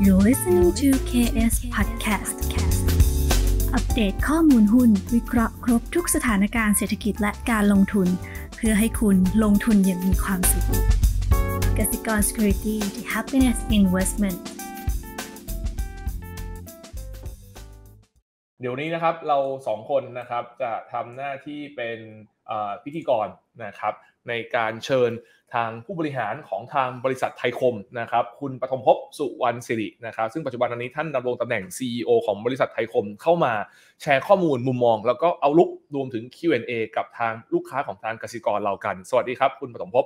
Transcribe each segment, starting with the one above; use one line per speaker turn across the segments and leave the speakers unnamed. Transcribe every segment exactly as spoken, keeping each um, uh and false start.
You're listening to เค เอส Podcast อัปเดตข้อมูลหุ้นวิเคราะห์ครบทุกสถานการณ์เศรษฐกิจและการลงทุนเพื่อให้คุณลงทุนอย่างมีความสุขกสิกร Security The Happiness Investment
เดี๋ยวนี้นะครับเราสองคนนะครับจะทำหน้าที่เป็นพิธีกรนะครับในการเชิญทางผู้บริหารของทางบริษัทไทยคมนะครับคุณปฐมภพสุวรรณศิรินะครับซึ่งปัจจุบันนี้ท่านดำรงตำแหน่ง ซี อี โอ ของบริษัทไทยคมเข้ามาแชร์ข้อมูลมุมมองแล้วก็เอาลุกรวมถึง คิว แอนด์ เอ กับทางลูกค้าของทางกสิกรเรากันสวัสดีครับคุณปฐมภพ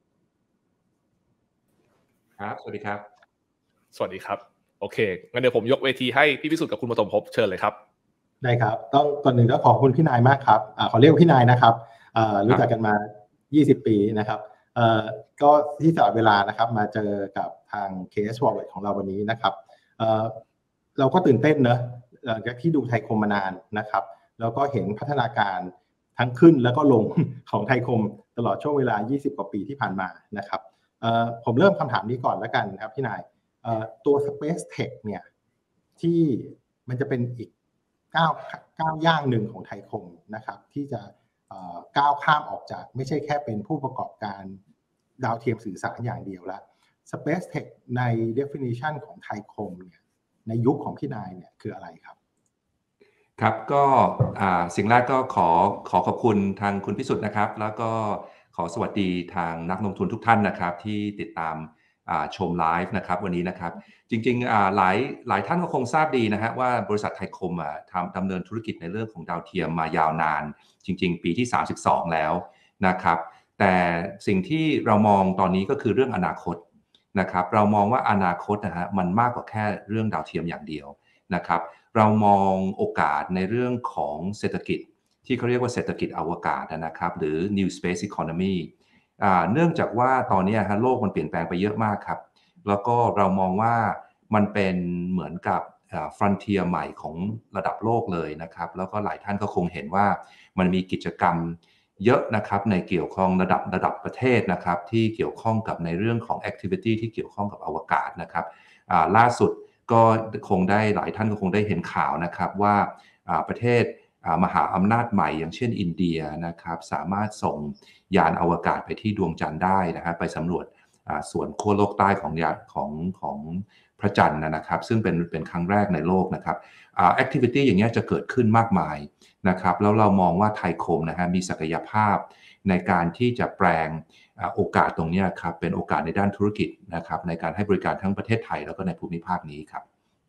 ครับสวัสดีครับ
สวัสดีครับโอเคงั้นเดี๋ยวผมยกเวทีให้พี่พิสุทธิ์กับคุณปฐมภพเชิญเลยครับ
ได้ครับต้องก่อนหนึ่งต้องขอบคุณพี่นายมากครับอ่าขอเรียกพี่นายนะครับอ่ารู้จักกันมายี่สิบปีนะครับเอ่อก็ที่สละเวลานะครับมาเจอกับทาง เค เอส Forward ของเราวันนี้นะครับเอ่อเราก็ตื่นเต้นเนอะหลังจากที่ดูไทยคมมานานนะครับแล้วก็เห็นพัฒนาการทั้งขึ้นแล้วก็ลงของไทยคมตลอดช่วงเวลายี่สิบกว่าปีที่ผ่านมานะครับเอ่อผมเริ่มคำถามนี้ก่อนแล้วกันครับพี่นายเอ่อตัว Space Tech เนี่ยที่มันจะเป็นอีกก้าวก้าวย่างหนึ่งของไทยคมนะครับที่จะก้าวข้ามออกจากไม่ใช่แค่เป็นผู้ประกอบการดาวเทียมสื่อสารอย่างเดียวละ Space Tech ใน definition ของไทยคมเนี่ยในยุคของพี่นายเนี่ยคืออะไรครับ
ครับก็สิ่งแรกก็ขอขอขอบคุณทางคุณพิสุทธิ์นะครับแล้วก็ขอสวัสดีทางนักลงทุนทุกท่านนะครับที่ติดตามชมไลฟ์นะครับวันนี้นะครับจริงๆหลายหลายท่านก็คงทราบดีนะฮะว่าบริษัทไทยคมทำดำเนินธุรกิจในเรื่องของดาวเทียมมายาวนานจริงๆปีที่สามสิบสองแล้วนะครับแต่สิ่งที่เรามองตอนนี้ก็คือเรื่องอนาคตนะครับเรามองว่าอนาคตนะฮะมันมากกว่าแค่เรื่องดาวเทียมอย่างเดียวนะครับเรามองโอกาสในเรื่องของเศรษฐกิจที่เขาเรียกว่าเศรษฐกิจอวกาศนะครับหรือ New Space Economyเนื่องจากว่าตอนนี้ฮะโลกมันเปลี่ยนแปลงไปเยอะมากครับแล้วก็เรามองว่ามันเป็นเหมือนกับฟรอนเทียร์ใหม่ของระดับโลกเลยนะครับแล้วก็หลายท่านก็คงเห็นว่ามันมีกิจกรรมเยอะนะครับในเกี่ยวข้องระดับระดับประเทศนะครับที่เกี่ยวข้องกับในเรื่องของ activity ที่เกี่ยวข้องกับอวกาศนะครับล่าสุดก็คงได้หลายท่านก็คงได้เห็นข่าวนะครับว่าประเทศมหาอำนาจใหม่อย่างเช่นอินเดียนะครับสามารถส่งยานอวกาศไปที่ดวงจันทร์ได้นะครับไปสำรวจส่วนขั้วโลกใต้ของยานของของพระจันทร์นะครับซึ่งเป็นเป็นครั้งแรกในโลกนะครับแอคทิวิตี้อย่างเงี้ยจะเกิดขึ้นมากมายนะครับแล้วเรามองว่าไทยคมนะฮะมีศักยภาพในการที่จะแปลงโอกาสตรงนี้ครับเป็นโอกาสในด้านธุรกิจนะครับในการให้บริการทั้งประเทศไทยแล้วก็ในภูมิภาคนี้ครับ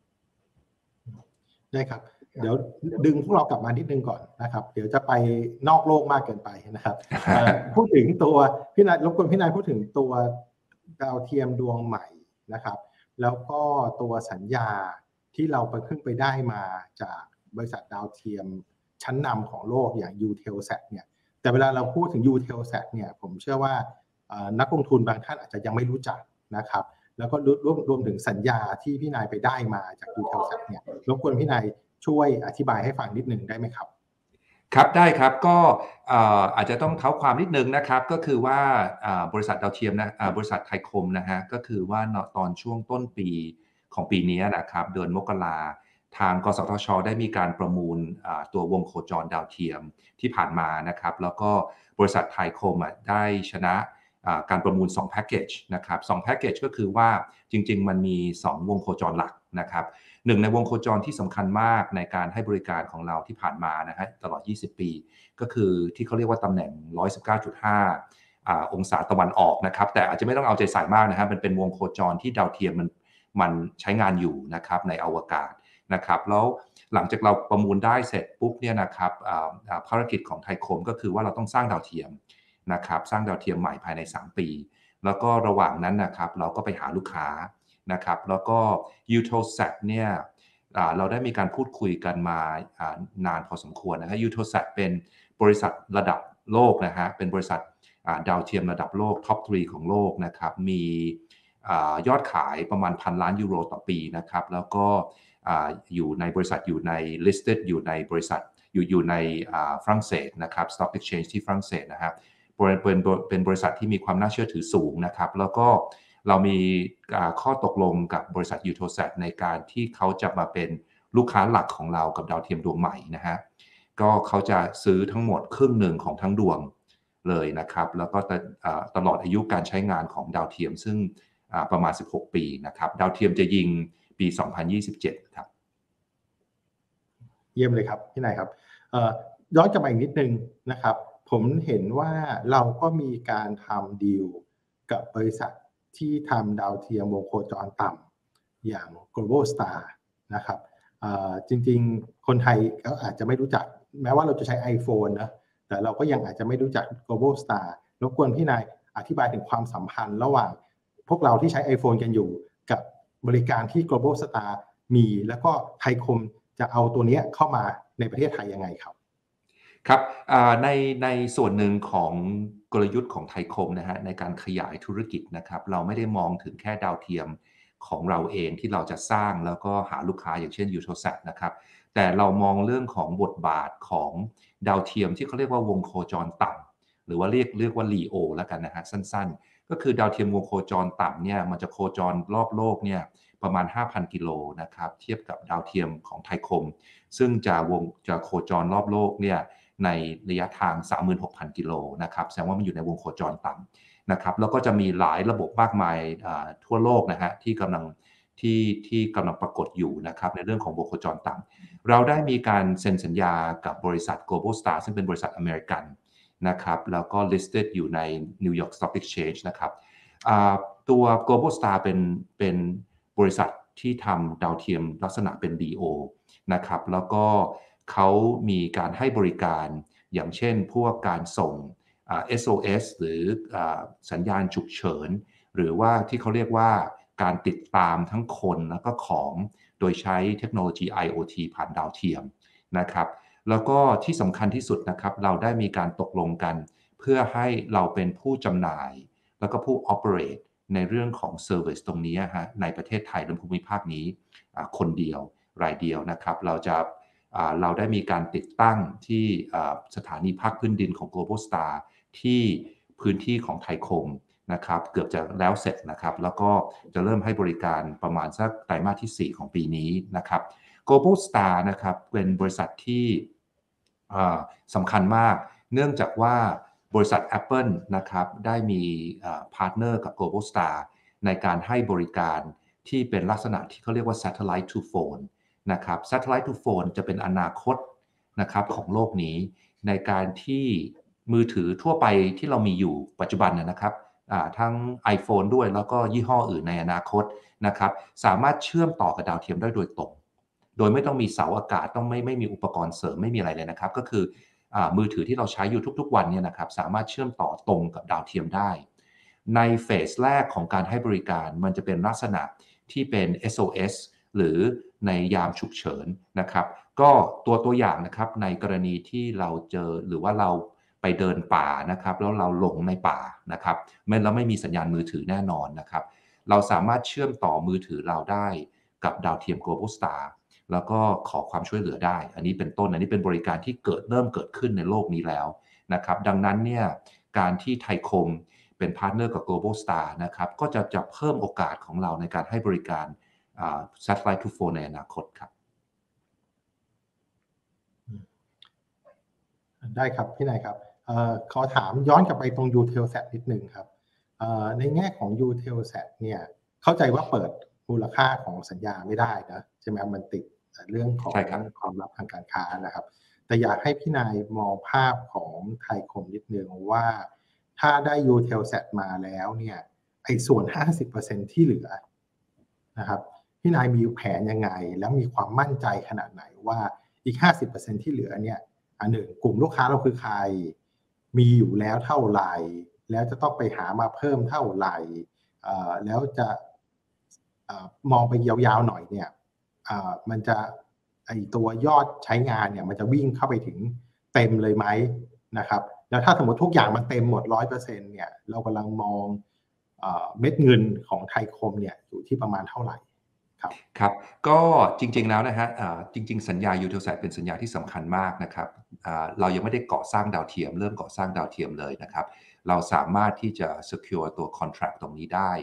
ได้ครับเดี๋ยวดึงพวกเรากลับมานิดนึงก่อนนะครับเดี๋ยวจะไปนอกโลกมากเกินไปนะครับ พูดถึงตัวพี่นายรบกวนพี่นายพูดถึงตัวดาวเทียมดวงใหม่นะครับแล้วก็ตัวสัญญาที่เราไปเพิ่งไปได้มาจากบริษัทดาวเทียมชั้นนำของโลกอย่าง Eutelsat เนี่ยแต่เวลาเราพูดถึง Eutelsat เนี่ยผมเชื่อว่านักลงทุนบางท่านอาจจะยังไม่รู้จักนะครับแล้วก็รวมรวมถึงสัญญาที่พี่นายไปได้มาจาก Eutelsat เนี่ยรบกวนพี่นายช่วยอธิบายให้ฟังนิดนึงได้ไหมครับ
ครับได้ครับก็อาจจะต้องเท้าความนิดนึงนะครับก็คือว่าบริษัทดาวเทียมนะบริษัทไทยคมนะฮะก็คือว่าตอนช่วงต้นปีของปีนี้นะครับเดือนมกราทางกสทช.ได้มีการประมูลตัววงโคจรดาวเทียมที่ผ่านมานะครับแล้วก็บริษัทไทยคมได้ชนะการประมูลสองแพ็คเกจนะครับสองแพ็คเกจก็คือว่าจริงๆมันมีสองวงโคจรหลักนะครับหนึ่งในวงโคจรที่สำคัญมากในการให้บริการของเราที่ผ่านมานะฮะตลอดยี่สิบปีก็คือที่เขาเรียกว่าตำแหน่ง หนึ่งร้อยสิบเก้าจุดห้า อ่าองศาตะวันออกนะครับแต่อาจจะไม่ต้องเอาใจใส่มากนะฮะมันเป็นวงโคจรที่ดาวเทียมมันมันใช้งานอยู่นะครับในอวกาศนะครับแล้วหลังจากเราประมูลได้เสร็จปุ๊บเนี่ยนะครับภารกิจของไทยคมก็คือว่าเราต้องสร้างดาวเทียมนะครับสร้างดาวเทียมใหม่ภายในสามปีแล้วก็ระหว่างนั้นนะครับเราก็ไปหาลูกค้านะครับแล้วก็ Eutelsat เนี่ยเราได้มีการพูดคุยกันมานานพอสมควรนะฮะ Eutelsat เป็นบริษัทระดับโลกนะฮะเป็นบริษัทดาวเทียมระดับโลกท็อปสามของโลกนะครับมียอดขายประมาณพันล้านยูโรต่อปีนะครับแล้วก็อยู่ในบริษัทอยู่ใน listed อยู่ในบริษัทอยู่อยู่ในฝรั่งเศสนะครับ Stock Exchange ที่ฝรั่งเศสนะครับเป็นเป็นเป็นบริษัทที่มีความน่าเชื่อถือสูงนะครับแล้วก็เรามีข้อตกลงกับบริษัท Eutelsat ในการที่เขาจะมาเป็นลูกค้าหลักของเรากับดาวเทียมดวงใหม่นะฮะก็เขาจะซื้อทั้งหมดครึ่งหนึ่งของทั้งดวงเลยนะครับแล้วก็ตลอดอายุการใช้งานของดาวเทียมซึ่งประมาณสิบหกปีนะครับดาวเทียมจะยิงปีสองพันยี่สิบเจ็ดครับ
เยี่ยมเลยครับพี่นายครับย้อนกลับมาอีกนิดนึงนะครับผมเห็นว่าเราก็มีการทำดีลกับบริษัทที่ทำดาวเทียมวงโคจรต่ำอย่าง Globalstar นะครับจริงๆคนไทยก็อาจจะไม่รู้จักแม้ว่าเราจะใช้ iPhone นะแต่เราก็ยังอาจจะไม่รู้จัก Globalstar รบกวนพี่นายอธิบายถึงความสัมพันธ์ระหว่างพวกเราที่ใช้ iPhone กันอยู่กับบริการที่ Globalstar มีแล้วก็ไทยคมจะเอาตัวนี้เข้ามาในประเทศไทยยังไงครับ
ครับในในส่วนหนึ่งของกลยุทธ์ของไทยคมนะฮะในการขยายธุรกิจนะครับเราไม่ได้มองถึงแค่ดาวเทียมของเราเองที่เราจะสร้างแล้วก็หาลูกค้าอย่างเช่น Eutelsat นะครับแต่เรามองเรื่องของบทบาทของดาวเทียมที่เขาเรียกว่าวงโคจรต่ำหรือว่าเรียกเรียกว่า แอล อี โอ แล้วกันนะฮะสั้นๆก็คือดาวเทียมวงโคจรต่ำเนี่ยมันจะโคจรรอบโลกเนี่ยประมาณ ห้าพัน กิโลนะครับเทียบกับดาวเทียมของไทยคมซึ่งจะวงจะโคจรรอบโลกเนี่ยในระยะทาง สามหมื่นหกพัน กิโลนะครับแสดงว่ามันอยู่ในวงโคจรต่ำนะครับแล้วก็จะมีหลายระบบมากมายทั่วโลกนะฮะที่กำลังที่ที่กำลังปรากฏอยู่นะครับในเรื่องของวงโคจรต่ำเราได้มีการเซ็นสัญญากับบริษัท Globalstar ซึ่งเป็นบริษัทอเมริกันนะครับแล้วก็ listed อยู่ใน New York Stock Exchange นะครับตัว Globalstar เป็นเป็นบริษัทที่ทำดาวเทียมลักษณะเป็น ดี โอ นะครับแล้วก็เขามีการให้บริการอย่างเช่นพวกการส่ง เอส โอ เอส หรือสัญญาณฉุกเฉินหรือว่าที่เขาเรียกว่าการติดตามทั้งคนแล้วก็ของโดยใช้เทคโนโลยี ไอ โอ ที ผ่านดาวเทียมนะครับแล้วก็ที่สำคัญที่สุดนะครับเราได้มีการตกลงกันเพื่อให้เราเป็นผู้จำหน่ายแล้วก็ผู้ operate ในเรื่องของ service ตรงนี้ฮะในประเทศไทยและภูมิภาคนี้คนเดียวรายเดียวนะครับเราจะเราได้มีการติดตั้งที่สถานีภาคพื้นดินของ Globalstar ที่พื้นที่ของไทยคมนะครับเกือบจะแล้วเสร็จนะครับแล้วก็จะเริ่มให้บริการประมาณสักไตรมาสที่สี่ของปีนี้นะครับ Globalstar นะครับเป็นบริษัทที่สำคัญมากเนื่องจากว่าบริษัท Apple นะครับได้มีพาร์ทเนอร์กับ Globalstar ในการให้บริการที่เป็นลักษณะที่เขาเรียกว่า Satellite to Phone นะครับ Satellite to Phone จะเป็นอนาคตนะครับของโลกนี้ในการที่มือถือทั่วไปที่เรามีอยู่ปัจจุบันนะครับทั้ง iPhone ด้วยแล้วก็ยี่ห้ออื่นในอนาคตนะครับสามารถเชื่อมต่อกับดาวเทียมได้โดยตรงโดยไม่ต้องมีเสาอากาศต้องไม่ไม่มีอุปกรณ์เสริมไม่มีอะไรเลยนะครับก็คือมือถือที่เราใช้อยู่ทุกๆวันเนี่ยนะครับสามารถเชื่อมต่อตรงกับดาวเทียมได้ในเฟสแรกของการให้บริการมันจะเป็นลักษณะที่เป็น เอส โอ เอส หรือในยามฉุกเฉินนะครับก็ตัวตัวอย่างนะครับในกรณีที่เราเจอหรือว่าเราไปเดินป่านะครับแล้วเราหลงในป่านะครับไม่แล้วไม่มีสัญญาณมือถือแน่นอนนะครับเราสามารถเชื่อมต่อมือถือเราได้กับดาวเทียม Globalstar แล้วก็ขอความช่วยเหลือได้อันนี้เป็นต้นอันนี้เป็นบริการที่เกิดเริ่มเกิดขึ้นในโลกนี้แล้วนะครับดังนั้นเนี่ยการที่ไทยคมเป็นพาร์ทเนอร์กับ Globalstar นะครับก็จะจะเพิ่มโอกาสของเราในการให้บริการ Satellite to Phone ในอนาคตครับ
ได้ครับพี่นายครับเอ่อขอถามย้อนกลับไปตรง Eutelsat นิดนึงครับเอ่อในแง่ของ Eutelsat เนี่ยเข้าใจว่าเปิดมูลค่าของสัญญาไม่ได้นะใช่ไหมมันติดเรื่องของความลับทางการค้านะครับแต่อยากให้พี่นายมองภาพของไทยคมนิดนึงว่าถ้าได้ Eutelsat มาแล้วเนี่ยไอ้ส่วน ห้าสิบเปอร์เซ็นต์ ที่เหลือนะครับพี่นายมีแผนยังไงแล้วมีความมั่นใจขนาดไหนว่าอีก ห้าสิบเปอร์เซ็นต์ ที่เหลือเนี่ยอันหนึ่งกลุ่มลูกค้าเราคือใครมีอยู่แล้วเท่าไหร่แล้วจะต้องไปหามาเพิ่มเท่าไหร่แล้วจะมองไปยาวๆหน่อยเนี่ยมันจะไอตัวยอดใช้งานเนี่ยมันจะวิ่งเข้าไปถึงเต็มเลยไหมนะครับแล้วถ้าสมมติทุกอย่างมันเต็มหมด ร้อยเปอร์เซ็นต์ เนี่ยเรากำลังมองเม็ดเงินของไทยคมเนี่ยอยู่ที่ประมาณเท่าไหร่ครับ
ครับก็จริงๆแล้วนะฮะจริงๆสัญญา Eutelsat เป็นสัญญาที่สำคัญมากนะครับเรายังไม่ได้ก่อสร้างดาวเทียมเริ่มก่อสร้างดาวเทียมเลยนะครับเราสามารถที่จะ secure ตัว contract ตรงนี้ได้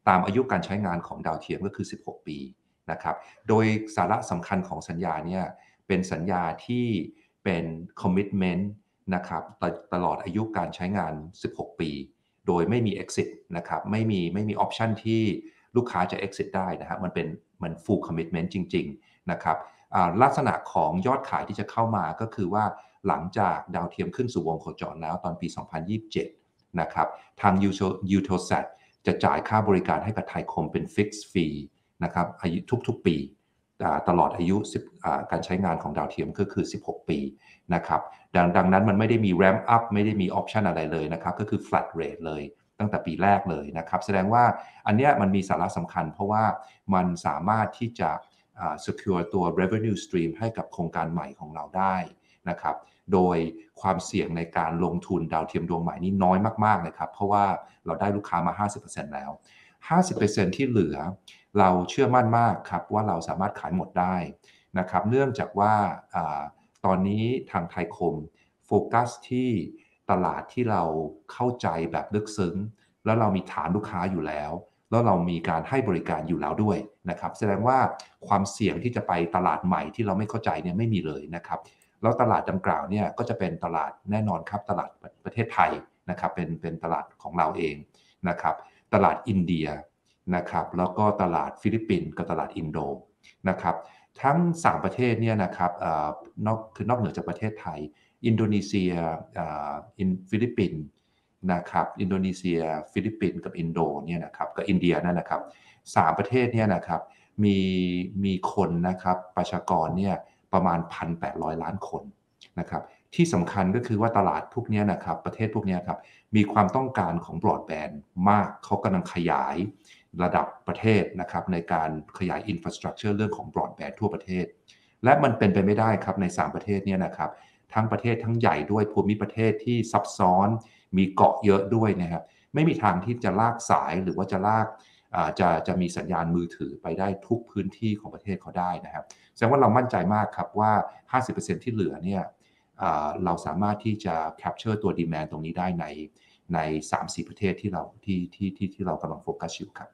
ตามอายุการใช้งานของดาวเทียมก็คือสิบหกปีนะครับโดยสาระสำคัญของสัญญาเนี่ยเป็นสัญญาที่เป็น commitment นะครับตตลอดอายุการใช้งานสิบหกปีโดยไม่มี exit นะครับไม่มีไม่มี option ที่ลูกค้าจะ exit ได้นะฮะมันเป็นมัน full commitment จริงๆนะครับลักษณะของยอดขายที่จะเข้ามาก็คือว่าหลังจากดาวเทียมขึ้นสู่วงโคจรแล้วตอนปีสองพันยี่สิบเจ็ดนะครับทาง Eutelsat จะจ่ายค่าบริการให้กับไทยคมเป็น fixed fee นะครับอายุทุกๆปีตลอดอายุการใช้งานของดาวเทียมก็คือสิบหกปีนะครับดังดังนั้นมันไม่ได้มี ramp up ไม่ได้มี option อะไรเลยนะครับก็คือ flat rate เลยตั้งแต่ปีแรกเลยนะครับแสดงว่าอันเนี้ยมันมีสาระสำคัญเพราะว่ามันสามารถที่จะ secure ตัว revenue stream ให้กับโครงการใหม่ของเราได้นะครับโดยความเสี่ยงในการลงทุนดาวเทียมดวงใหม่นี้น้อยมากๆเลยครับเพราะว่าเราได้ลูกค้ามา ห้าสิบเปอร์เซ็นต์ แล้ว ห้าสิบเปอร์เซ็นต์ ที่เหลือเราเชื่อมั่นมากครับว่าเราสามารถขายหมดได้นะครับเนื่องจากว่าตอนนี้ทางไทยคมโฟกัสที่ตลาดที่เราเข้าใจแบบลึกซึ้งแล้วเรามีฐานลูกค้าอยู่แล้วแล้วเรามีการให้บริการอยู่แล้วด้วยนะครับแสดงว่าความเสี่ยงที่จะไปตลาดใหม่ที่เราไม่เข้าใจเนี่ยไม่มีเลยนะครับแล้วตลาดดังกล่าวเนี่ยก็จะเป็นตลาดแน่นอนครับตลาดประเทศไทยนะครับเป็นเป็นตลาดของเราเองนะครับตลาดอินเดียนะครับแล้วก็ตลาดฟิลิปปินส์กับตลาดอินโดนะครับทั้งสามประเทศเนี่ยนะครับเอ่อนอกคือนอกเหนือจากประเทศไทยอินโดนีเซียเอ่ออินฟิลิปปินส์นะครับอินโดนีเซียฟิลิปปินส์กับอินโดเนี่ยนะครับกับอินเดียนั่นนะครับสามประเทศเนี่ยนะครับมีมีคนนะครับประชากรเนี่ยประมาณ หนึ่งพันแปดร้อย ล้านคนนะครับที่สำคัญก็คือว่าตลาดพวกนี้นะครับประเทศพวกนี้ครับมีความต้องการของบรอดแบนด์มากเขากำลังขยายระดับประเทศนะครับในการขยายอินฟราสตรัคเจอร์เรื่องของบรอดแบนด์ทั่วประเทศและมันเป็นไปไม่ได้ครับในสามประเทศนี้นะครับทั้งประเทศทั้งใหญ่ด้วยภูมิประเทศที่ซับซ้อนมีเกาะเยอะด้วยนะครับไม่มีทางที่จะลากสายหรือว่าจะลากจะจะมีสัญญาณมือถือไปได้ทุกพื้นที่ของประเทศเขาได้นะครับแสดงว่าเรามั่นใจมากครับว่า ห้าสิบเปอร์เซ็นต์ ที่เหลือเนี่ยเราสามารถที่จะ capture ตัว demand ตรงนี้ได้ในใน สามถึงสี่ ประเทศที่เราที่ที่ที่ที่เรากำลังโฟกัสอยู่ครับ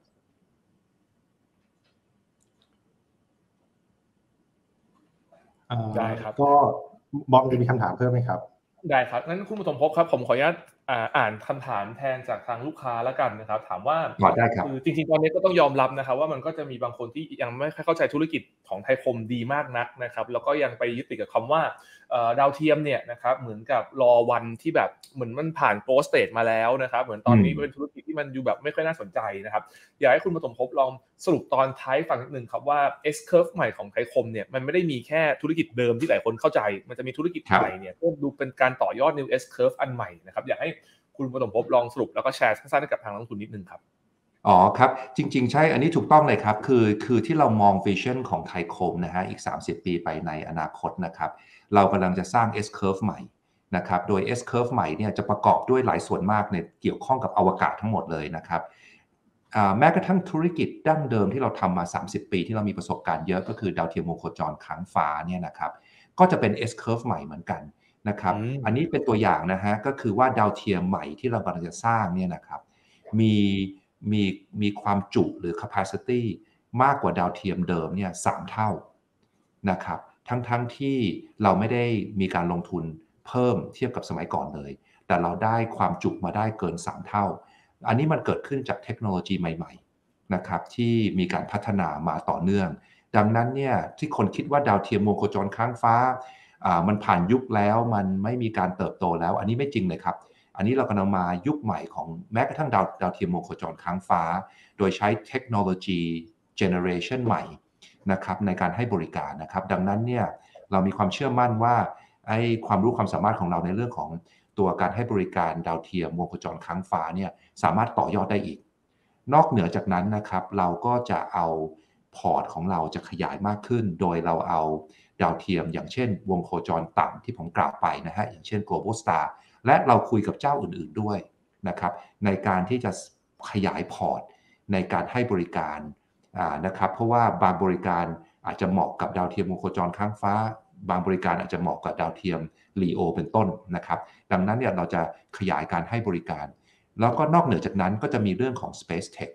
ได้ครับ
ก็บอมจะมีคำถามเพิ่มไหมครับ
ได้ครับงั้นคุณปฐมภพครับผมขออนุญาตอ่านคำถามแทนจากทางลูกค้าแล้วกันนะครับถามว่าคือจริงๆตอนนี้ก็ต้องยอมรับนะครับว่ามันก็จะมีบางคนที่ยังไม่ค่อยเข้าใจธุรกิจของไทยคมดีมากนักนะครับแล้วก็ยังไปยึดติดกับคำว่าดาวเทียมเนี่ยนะครับเหมือนกับรอวันที่แบบเหมือนมันผ่านโกลด์สเตจมาแล้วนะครับเหมือนตอนนี้เป็นธุรกิจที่มันดูแบบไม่ค่อยน่าสนใจนะครับอยากให้คุณปฐมภพลองสรุปตอนท้ายฟังนิดนึงครับว่า S curve ใหม่ของไทยคมเนี่ยมันไม่ได้มีแค่ธุรกิจเดิมที่หลายคนเข้าใจมันจะมีธุรกิจใหม่เนี่ยก็ดูเป็นการต่อยอด New S curve อันใหม่นะครับอยากให้คุณปฐมภพลองสรุปแล้วก็แชร์สั้นๆให้กับทางนักลงทุนนิดนึงครับ
อ๋อครับจริงๆใช่อันนี้ถูกต้องเลยครับคือคือที่เรามองวิชั่นของไทยคมนะฮะอีกสามสิบปีไปในอนาคตนะครับเรากำลังจะสร้าง S curve ใหม่นะครับโดย S curve ใหม่เนี่ยจะประกอบด้วยหลายส่วนมากในเกี่ยวข้องกับอวกาศทั้งหมดเลยนะครับแม้กระทั่งธุรกิจดั้งเดิมที่เราทำมาสามสิบปีที่เรามีประสบการณ์เยอะก็คือดาวเทียมวงโคจรค้างฟ้าเนี่ยนะครับก็จะเป็น S curve ใหม่เหมือนกันนะครับอันนี้เป็นตัวอย่างนะฮะก็คือว่าดาวเทียมใหม่ที่เรากำลังจะสร้างเนี่ยนะครับมีมีมีความจุหรือ capacity มากกว่าดาวเทียมเดิมเนี่ยสามเท่านะครับทั้งๆ ท, ที่เราไม่ได้มีการลงทุนเพิ่มเทียบกับสมัยก่อนเลยแต่เราได้ความจุมาได้เกินสามเท่าอันนี้มันเกิดขึ้นจากเทคโนโลยีใหม่ๆนะครับที่มีการพัฒนามาต่อเนื่องดังนั้นเนี่ยที่คนคิดว่าดาวเทียมวงโคจรค้างฟ้าอ่ามันผ่านยุคแล้วมันไม่มีการเติบโตแล้วอันนี้ไม่จริงเลยครับอันนี้เรากำลังมายุคใหม่ของแม้กระทั่งดาวดาวเทียมวงโคจรค้างฟ้าโดยใช้เทคโนโลยีเจเนอเรชันใหม่นะครับในการให้บริการนะครับดังนั้นเนี่ยเรามีความเชื่อมั่นว่าไอ้ความรู้ความสามารถของเราในเรื่องของตัวการให้บริการดาวเทียมวงโคจรค้างฟ้าเนี่ยสามารถต่อยอดได้อีกนอกเหนือจากนั้นนะครับเราก็จะเอาพอร์ตของเราจะขยายมากขึ้นโดยเราเอาดาวเทียมอย่างเช่นวงโคจรต่ำที่ผมกล่าวไปนะฮะอย่างเช่น Global Star และเราคุยกับเจ้าอื่นๆด้วยนะครับในการที่จะขยายพอร์ตในการให้บริการนะครับเพราะว่าบางบริการอาจจะเหมาะกับดาวเทียมวงโคจรค้างฟ้าบางบริการอาจจะเหมาะกับดาวเทียม แอล อี โอ เป็นต้นนะครับดังนั้นเนี่ยเราจะขยายการให้บริการแล้วก็นอกเหนือจากนั้นก็จะมีเรื่องของ Space Tech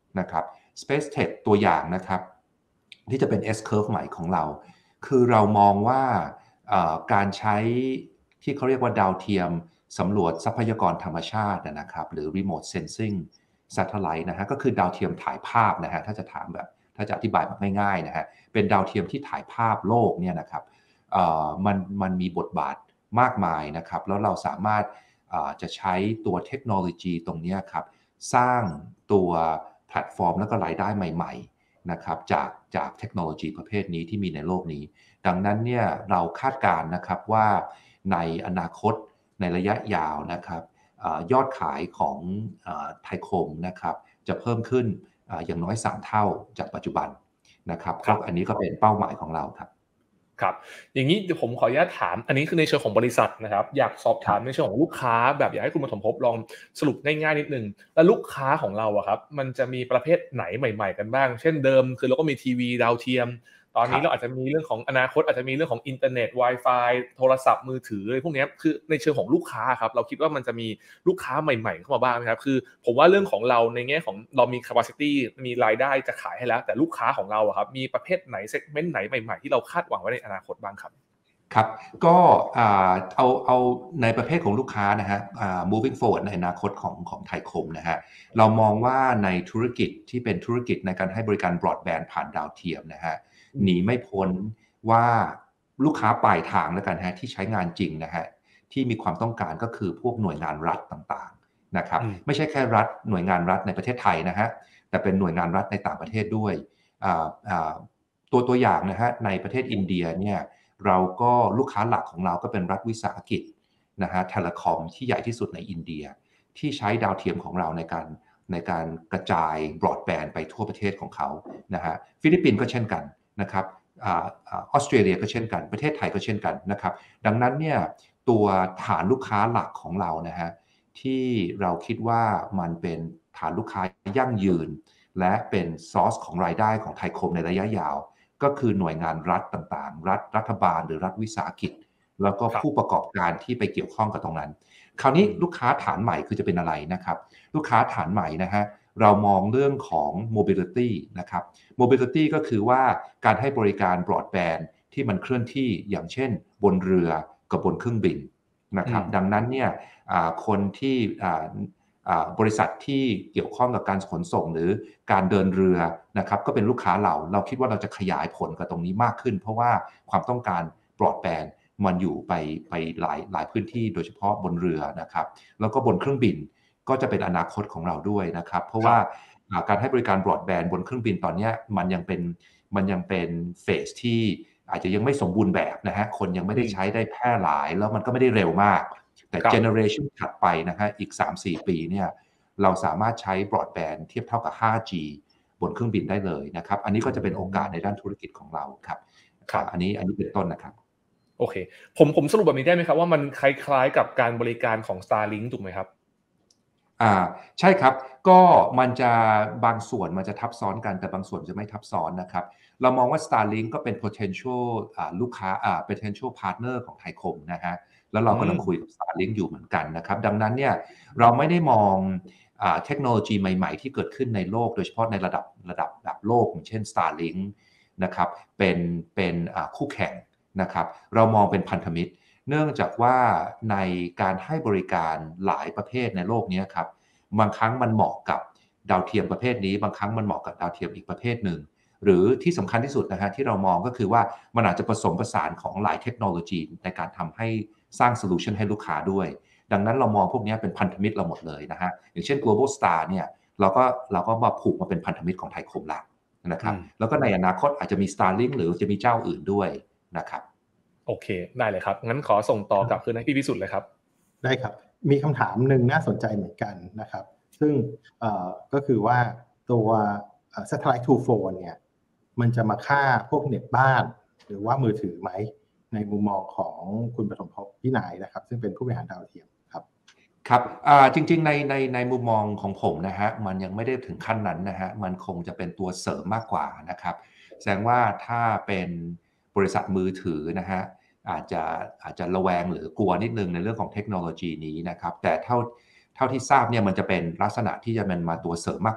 นะครับ Space Tech ตัวอย่างนะครับที่จะเป็น S curve ใหม่ของเราคือเรามองว่าการใช้ที่เขาเรียกว่าดาวเทียมสำรวจทรัพยากรธรรมชาตินะครับหรือ Remote Sensing Satellite นะฮะก็คือดาวเทียมถ่ายภาพนะฮะถ้าจะถามแบบถ้าจะอธิบายแบบง่ายๆนะฮะเป็นดาวเทียมที่ถ่ายภาพโลกเนี่ยนะครับมันมันมีบทบาทมากมายนะครับแล้วเราสามารถจะใช้ตัวเทคโนโลยีตรงนี้ครับสร้างตัวแพลตฟอร์มแล้วก็รายได้ใหม่ๆนะครับจากจากเทคโนโลยีประเภทนี้ที่มีในโลกนี้ดังนั้นเนี่ยเราคาดการณ์นะครับว่าในอนาคตในระยะยาวนะครับยอดขายของไทยคมนะครับจะเพิ่มขึ้นอย่างน้อยสามเท่าจากปัจจุบันนะครับครับอันนี้ก็เป็นเป้าหมายของเราครับ
ครับอย่างนี้เดี๋ยวผมขออนุญาตถามอันนี้คือในเชิงของบริษัทนะครับอยากสอบถามในเชิงของลูกค้าแบบอยากให้คุณปฐมภพลองสรุปง่ายๆนิดนึงแล้วลูกค้าของเราอะครับมันจะมีประเภทไหนใหม่ๆกันบ้างเช่นเดิมคือเราก็มีทีวีดาวเทียมตอนนี้เราอาจจะมีเรื่องของอนาคตอาจจะมีเรื่องของอินเทอร์เน็ต Wi-Fi โทรศัพท์มือถืออะไรพวกนี้คือในเชิงของลูกค้าครับเราคิดว่ามันจะมีลูกค้าใหม่ๆเข้ามาบ้างไหมครับคือผมว่าเรื่องของเราในแง่ของเรามี capacity มีรายได้จะขายให้แล้วแต่ลูกค้าของเราอะครับมีประเภทไหน segment ไหนใหม่ๆที่เราคาดหวังไว้ในอนาคตบ้างครับ
ครับก็เอาเอาในประเภทของลูกค้านะฮะ moving forward ในอนาคตของของไทยคมนะฮะเรามองว่าในธุรกิจที่เป็นธุรกิจในการให้บริการ broadband ผ่านดาวเทียมนะฮะหนีไม่พ้นว่าลูกค้าปลายทางแล้วกันฮะที่ใช้งานจริงนะฮะที่มีความต้องการก็คือพวกหน่วยงานรัฐต่างๆนะครับไม่ใช่แค่รัฐหน่วยงานรัฐในประเทศไทยนะฮะแต่เป็นหน่วยงานรัฐในต่างประเทศด้วยตัวตัวอย่างนะฮะในประเทศอินเดียเนี่ยเราก็ลูกค้าหลักของเราก็เป็นรัฐวิสาหกิจนะฮะเทเลคอมที่ใหญ่ที่สุดในอินเดียที่ใช้ดาวเทียมของเราในการในการกระจายบรอดแบนด์ไปทั่วประเทศของเขานะฮะฟิลิปปินส์ก็เช่นกันนะครับออสเตรเลียก็เช่นกันประเทศไทยก็เช่นกันนะครับดังนั้นเนี่ยตัวฐานลูกค้าหลักของเรานะฮะที่เราคิดว่ามันเป็นฐานลูกค้ายั่งยืนและเป็นซอร์สของรายได้ของไทยคมในระยะยาวก็คือหน่วยงานรัฐต่างๆรัฐรัฐบาลหรือรัฐวิสาหกิจแล้วก็ผู้ประกอบการที่ไปเกี่ยวข้องกับตรงนั้นคราวนี้ลูกค้าฐานใหม่คือจะเป็นอะไรนะครับลูกค้าฐานใหม่นะฮะเรามองเรื่องของ mobility นะครับ mobility ก็คือว่าการให้บริการ broadband ที่มันเคลื่อนที่อย่างเช่นบนเรือกับบนเครื่องบินนะครับดังนั้นเนี่ยคนที่บริษัทที่เกี่ยวข้องกับการขนส่งหรือการเดินเรือนะครับก็เป็นลูกค้าเราเราคิดว่าเราจะขยายผลกับตรงนี้มากขึ้นเพราะว่าความต้องการบรอดแบนด์มันอยู่ไปไปหลายหลายพื้นที่โดยเฉพาะบนเรือนะครับแล้วก็บนเครื่องบินก็จะเป็นอนาคตของเราด้วยนะครับเพราะว่าการให้บริการบรอดแบนด์บนเครื่องบินตอนนี้มันยังเป็นมันยังเป็นเฟสที่อาจจะยังไม่สมบูรณ์แบบนะฮะคนยังไม่ได้ใช้ได้แพร่หลายแล้วมันก็ไม่ได้เร็วมากแต่เจเนอเรชันถัดไปนะฮะอีก สามถึงสี่ ปีเนี่ยเราสามารถใช้บรอดแบนด์เทียบเท่ากับ ห้าจี บนเครื่องบินได้เลยนะครับอันนี้ก็จะเป็นโอกาสในด้านธุรกิจของเราครับครับอันนี้อันนี้เป็นต้นนะครับ
โอเคผมผมสรุปแบบนี้ได้ไหมครับว่ามันคล้ายๆกับการบริการของ Starlink ถูกไหมครับ
อ่าใช่ครับก็มันจะบางส่วนมันจะทับซ้อนกันแต่บางส่วนจะไม่ทับซ้อนนะครับเรามองว่า Starlink ก็เป็น potential อ่าลูกค้าอ่า potential partner ของไทยคมนะฮะแล้วเรากำลังคุยกับ Starlink อยู่เหมือนกันนะครับดังนั้นเนี่ยเราไม่ได้มองอ่าเทคโนโลยีใหม่ๆที่เกิดขึ้นในโลกโดยเฉพาะในระดับระดับแบบโลกอย่างเช่น Starlink นะครับเป็นเป็นอ่าคู่แข่งนะครับเรามองเป็นพันธมิตรเนื่องจากว่าในการให้บริการหลายประเภทในโลกนี้ครับบางครั้งมันเหมาะกับดาวเทียมประเภทนี้บางครั้งมันเหมาะกับดาวเทียมอีกประเภทหนึ่งหรือที่สำคัญที่สุดนะฮะที่เรามองก็คือว่ามันอาจจะผสมผสานของหลายเทคโนโลยีในการทำให้สร้างโซลูชันให้ลูกค้าด้วยดังนั้นเรามองพวกนี้เป็นพันธมิตรเราหมดเลยนะฮะอย่างเช่น Global Star เนี่ยเราก็เราก็มาผูกมาเป็นพันธมิตรของไทยคมละนะครับแล้วก็ในอนาคตอาจจะมี Starlink หรือจะมีเจ้าอื่นด้วยนะครับ
โอเคได้เลยครับงั้นขอส่งต่อกลับคืนให้พี่พิสุทธิ์เลยครับ
ได้ครับมีคำถามหนึ่งน่าสนใจเหมือนกันนะครับซึ่งก็คือว่าตัว Satellite to Phone เนี่ยมันจะมาฆ่าพวกเน็ตบ้านหรือว่ามือถือไหมในมุมมองของคุณปฐมภพพี่นายนะครับซึ่งเป็นผู้บริหารดาวเทียมครับ
ครับจริงๆในในในมุมมองของผมนะฮะมันยังไม่ได้ถึงขั้นนั้นนะฮะมันคงจะเป็นตัวเสริมมากกว่านะครับแสดงว่าถ้าเป็นบริษัทมือถือนะฮะอาจจะอาจจะระแวงหรือกลัวนิดนึงในเรื่องของเทคโนโลยีนี้นะครับแต่เท่าเท่าที่ทราบเนี่ยมันจะเป็นลักษณะที่จะเป็นมาตัวเสริมมากกว่า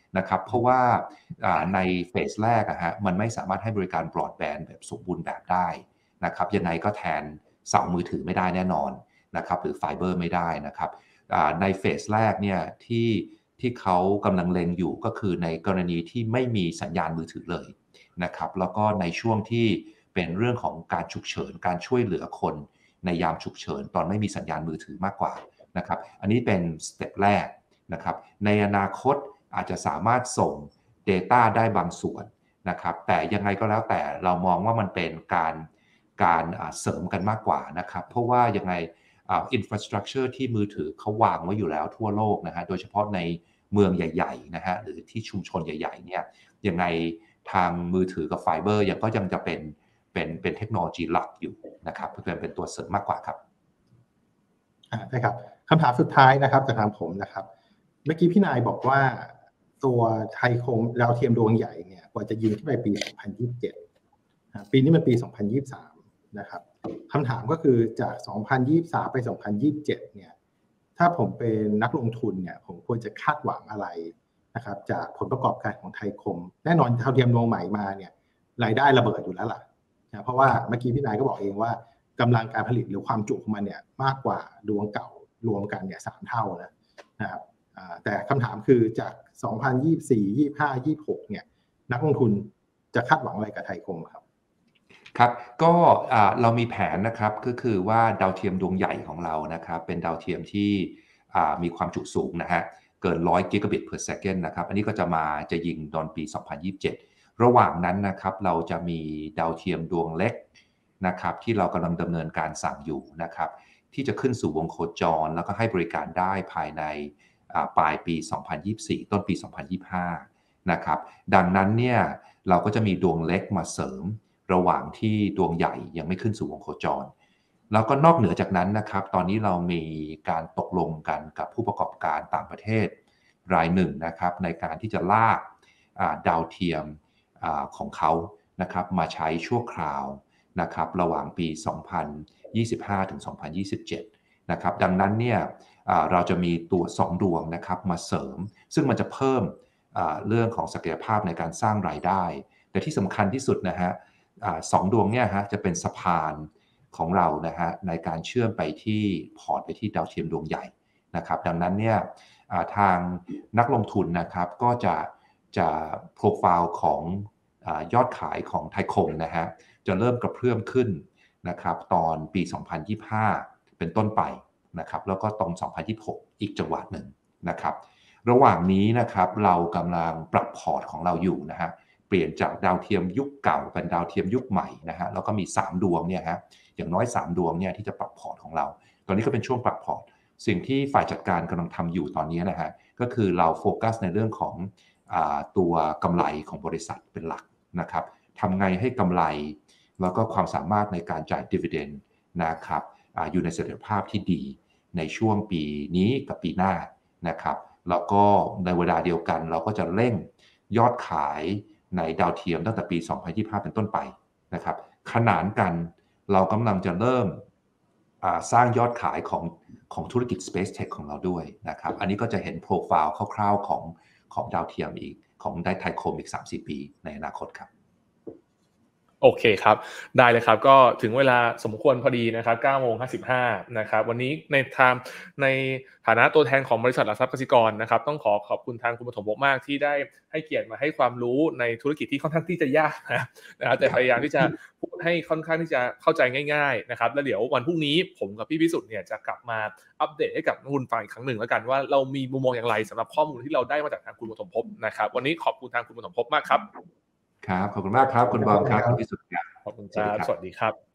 นะครับเพราะว่าในเฟสแรกอะฮะมันไม่สามารถให้บริการบรอดแบนด์แบบสมบูรณ์แบบได้นะครับยังไงก็แทนเสามือถือไม่ได้แน่นอนนะครับหรือไฟเบอร์ไม่ได้นะครับในเฟสแรกเนี่ยที่ที่เขากำลังเล็งอยู่ก็คือในกรณีที่ไม่มีสัญญาณมือถือเลยนะครับแล้วก็ในช่วงที่เป็นเรื่องของการฉุกเฉินการช่วยเหลือคนในยามฉุกเฉินตอนไม่มีสัญญาณมือถือมากกว่านะครับอันนี้เป็นสเต็ปแรกนะครับในอนาคตอาจจะสามารถส่ง Data ได้บางส่วนนะครับแต่ยังไงก็แล้วแต่เรามองว่ามันเป็นการการเสริมกันมากกว่านะครับเพราะว่ายังไงอินฟราสตรักเจอร์ที่มือถือเขาวางไว้อยู่แล้วทั่วโลกนะฮะโดยเฉพาะในเมืองใหญ่ๆนะฮะหรือที่ชุมชนใหญ่ๆเนี่ยยังไงทางมือถือกับไฟเบอร์ยังก็ยังจะเป็นเป็นเป็นเทคโนโลยีหลักอยู่นะครับเพื่อเป็นตัวเสริมมากกว่าครับ
อ่าใช่ครับคำถามสุดท้ายนะครับจากทางผมนะครับเมื่อกี้พี่นายบอกว่าตัวไทยคมดาวเทียมดวงใหญ่เนี่ยกว่าจะยิงขึ้นไปปีสองพันยี่สิบเจ็ดปีนี้มันปีสองพันยี่สิบสามนะครับคำถามก็คือจากสองพันยี่สิบสามไปสองพันยี่สิบเจ็ดเนี่ยถ้าผมเป็นนักลงทุนเนี่ยผมควรจะคาดหวังอะไรนะครับจากผลประกอบการของไทยคมแน่นอนดาวเทียมดวงใหม่มาเนี่ยรายได้ระเบิดอยู่แล้วล่ะนะเพราะว่าเมื่อกี้พี่นายก็บอกเองว่ากำลังการผลิตหรือความจุของมันเนี่ยมากกว่าดวงเก่ารวมกันเนี่ยสามเท่านะนะครับแต่คำถามคือจากสองพันยี่สิบสี่ ยี่สิบห้า ยี่สิบหกเนี่ยนักลงทุนจะคาดหวังอะไรกับไทยคมครับ
ครับก็เรามีแผนนะครับก็คือว่าดาวเทียมดวงใหญ่ของเรานะครับเป็นดาวเทียมที่มีความจุสูงนะฮะเกินหนึ่งร้อย Gigabit per second นะครับอันนี้ก็จะมาจะยิงตอนปีสองพันยี่สิบเจ็ดระหว่างนั้นนะครับเราจะมีดาวเทียมดวงเล็กนะครับที่เรากำลังดำเนินการสั่งอยู่นะครับที่จะขึ้นสู่วงโคจรแล้วก็ให้บริการได้ภายในปลายปีสองพันยี่สิบสี่ต้นปีสองพันยี่สิบห้านะครับดังนั้นเนี่ยเราก็จะมีดวงเล็กมาเสริมระหว่างที่ดวงใหญ่ยังไม่ขึ้นสู่วงโคจรแล้วก็นอกเหนือจากนั้นนะครับตอนนี้เรามีการตกลงกันกับผู้ประกอบการต่างประเทศรายหนึ่งนะครับในการที่จะลากดาวเทียมของเขานะครับมาใช้ชั่วคราวนะครับระหว่างปีสองพันยี่สิบห้าถึงสองพันยี่สิบเจ็ดนะครับดังนั้นเนี่ยเราจะมีตัวสองดวงนะครับมาเสริมซึ่งมันจะเพิ่มเรื่องของศักยภาพในการสร้างรายได้แต่ที่สำคัญที่สุดนะฮะสองดวงเนี่ยฮะจะเป็นสะพานของเรานะฮะในการเชื่อมไปที่พอร์ตไปที่ดาวเทียมดวงใหญ่นะครับดังนั้นเนี่ยทางนักลงทุนนะครับก็จะจะโปรไฟล์ของยอดขายของไทยคมนะฮะจะเริ่มกระเพื่อมขึ้นนะครับตอนปีสองพันยี่สิบห้าเป็นต้นไปนะครับแล้วก็ตอนสองพันยี่สิบหกอีกจังหวะหนึ่งนะครับระหว่างนี้นะครับเรากำลังปรับพอร์ตของเราอยู่นะฮะเปลี่ยนจากดาวเทียมยุคเก่าเป็นดาวเทียมยุคใหม่นะฮะแล้วก็มีสามดวงเนี่ยฮะอย่างน้อยสามดวงเนี่ยที่จะปรับพอร์ตของเราตอนนี้ก็เป็นช่วงปรับพอร์ตสิ่งที่ฝ่ายจัดการกำลังทำอยู่ตอนนี้นะฮะก็คือเราโฟกัสในเรื่องของอ่าตัวกำไรของบริษัทเป็นหลักนะครับทำไงให้กำไรแล้วก็ความสามารถในการจ่าย dividend นะครับ อ, อยู่ในเสถียรภาพที่ดีในช่วงปีนี้กับปีหน้านะครับแล้วก็ในเวลาเดียวกันเราก็จะเร่งยอดขายในดาวเทียมตั้งแต่ปีสองพันยี่สิบห้าเป็นต้นไปนะครับขนานกันเรากำลังจะเริ่มสร้างยอดขายของของธุรกิจ Space Tech ของเราด้วยนะครับอันนี้ก็จะเห็นโปรไฟล์คร่าวๆของของดาวเทียมอีกของได้ไทยคมอีก สามถึงสี่ ปีในอนาคตครับ
โอเคครับได้เลยครับก็ถึงเวลาสมควรพอดีนะครับ เก้าโมงห้าสิบห้า นะครับวันนี้ในทางในฐานะตัวแทนของบริษัทหลักทรัพย์กสิกรนะครับต้องขอขอบคุณทางคุณปฐมภพมากที่ได้ให้เกียรติมาให้ความรู้ในธุรกิจที่ค่อนข้างที่จะยากนะครับแต่พยายามที่จะพูดให้ค่อนข้างที่จะเข้าใจง่ายๆนะครับแล้วเดี๋ยววันพรุ่งนี้ผมกับพี่พิสุทธิ์เนี่ยจะกลับมาอัปเดตให้กับนักลงทุนฟังอีกครั้งหนึ่งแล้วกันว่าเรามีมุมมองอย่างไรสำหรับข้อมูลที่เราได้มาจากทางคุณปฐมภพนะครับวันนี้ขอบคุณทางคุณปฐมภพมากครับ
ครับขอบคุณมากครับคุณบอมครับคุณพิสุทธิ์ครับ
ขอบคุณครับสวัสดีครับ